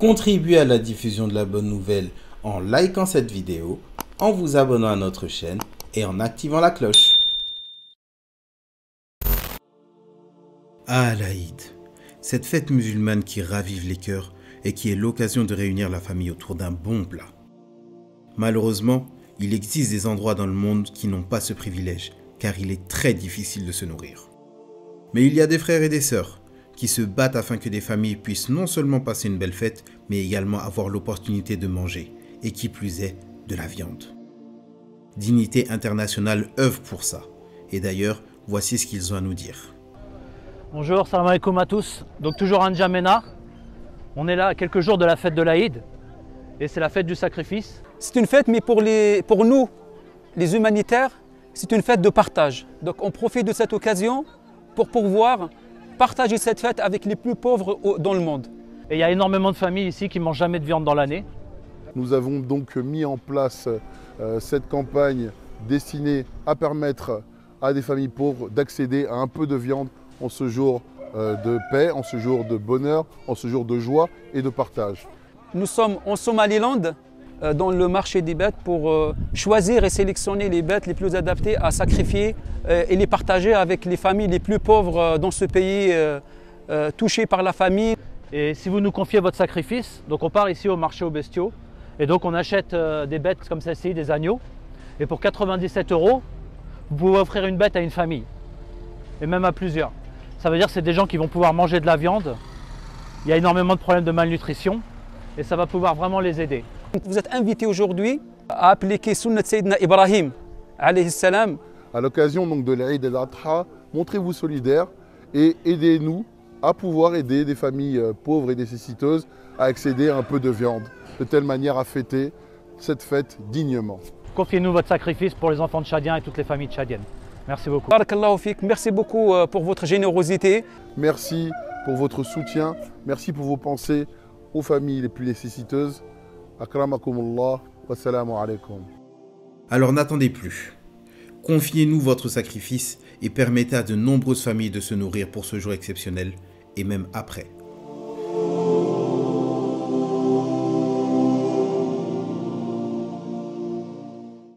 Contribuez à la diffusion de la bonne nouvelle en likant cette vidéo, en vous abonnant à notre chaîne et en activant la cloche. Ah, l'Aïd, cette fête musulmane qui ravive les cœurs et qui est l'occasion de réunir la famille autour d'un bon plat. Malheureusement, il existe des endroits dans le monde qui n'ont pas ce privilège, car il est très difficile de se nourrir. Mais il y a des frères et des sœurs qui se battent afin que des familles puissent non seulement passer une belle fête, mais également avoir l'opportunité de manger, et qui plus est, de la viande. Dignité Internationale œuvre pour ça, et d'ailleurs, voici ce qu'ils ont à nous dire. Bonjour, salam alaikum à tous. Donc toujours à N'Djamena, on est là à quelques jours de la fête de l'Aïd, et c'est la fête du sacrifice. C'est une fête, mais pour nous, les humanitaires, c'est une fête de partage. Donc on profite de cette occasion pour pouvoir partager cette fête avec les plus pauvres dans le monde. Et il y a énormément de familles ici qui ne mangent jamais de viande dans l'année. Nous avons donc mis en place cette campagne destinée à permettre à des familles pauvres d'accéder à un peu de viande en ce jour de paix, en ce jour de bonheur, en ce jour de joie et de partage. Nous sommes en Somaliland, dans le marché des bêtes, pour choisir et sélectionner les bêtes les plus adaptées à sacrifier et les partager avec les familles les plus pauvres dans ce pays touché par la famine. Et si vous nous confiez votre sacrifice, donc on part ici au marché aux bestiaux, et donc on achète des bêtes comme celle-ci, des agneaux, et pour 97 €, vous pouvez offrir une bête à une famille, et même à plusieurs. Ça veut dire que c'est des gens qui vont pouvoir manger de la viande, il y a énormément de problèmes de malnutrition, et ça va pouvoir vraiment les aider. Vous êtes invités aujourd'hui à appliquer Sunnat Sayyidina Ibrahim, alayhi salam. À l'occasion donc de l'Aïd el-Adha, montrez-vous solidaires et aidez-nous à pouvoir aider des familles pauvres et nécessiteuses à accéder à un peu de viande, de telle manière à fêter cette fête dignement. Confiez-nous votre sacrifice pour les enfants tchadiens et toutes les familles tchadiennes. Merci beaucoup. Barakallahu fik. Merci beaucoup pour votre générosité. Merci pour votre soutien, merci pour vos pensées aux familles les plus nécessiteuses. Akramakumullah, wassalamu alaikum. Alors n'attendez plus. Confiez-nous votre sacrifice et permettez à de nombreuses familles de se nourrir pour ce jour exceptionnel et même après.